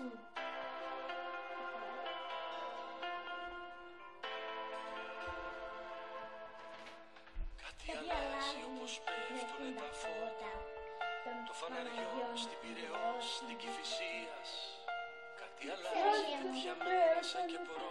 Κάτι αλλάζει όπως πέφτουνε τα φώτα, το φαναριό στην Πειραιώ, στην Κηφισίας. Κάτι αλλάζει τέτοια μέρα σαν και